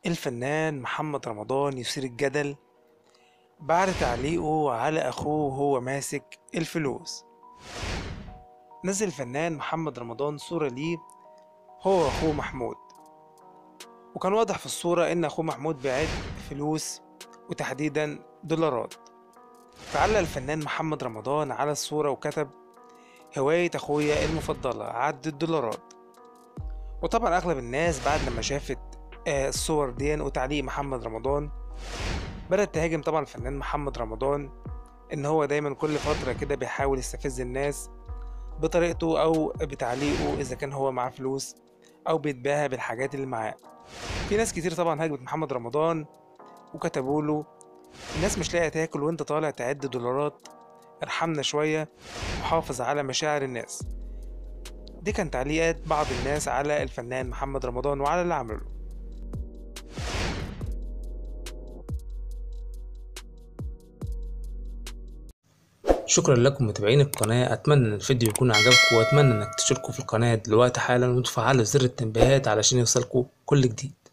الفنان محمد رمضان يثير الجدل بعد تعليقه على أخوه وهو ماسك الفلوس. نزل الفنان محمد رمضان صورة ليه هو وأخوه محمود، وكان واضح في الصورة إن أخوه محمود بيعد فلوس وتحديدا دولارات. فعلق الفنان محمد رمضان على الصورة وكتب: هواية أخويا المفضلة عد الدولارات. وطبعا أغلب الناس بعد لما شافت الصور دي وتعليق محمد رمضان بدأت تهاجم طبعا الفنان محمد رمضان، إن هو دايما كل فترة كده بيحاول يستفز الناس بطريقته أو بتعليقه إذا كان هو معاه فلوس أو بيتباهى بالحاجات اللي معاه. في ناس كتير طبعا هاجمت محمد رمضان وكتبوا له: الناس مش لاقية تاكل وانت طالع تعد دولارات، ارحمنا شوية وحافظ على مشاعر الناس. دي كان تعليقات بعض الناس على الفنان محمد رمضان وعلى اللي عمله. شكرا لكم متابعين القناة، أتمنى إن الفيديو يكون عجبكم، وأتمنى إنك تشتركوا في القناة دلوقتي حالا وتفعلوا زر التنبيهات علشان يوصلكوا كل جديد.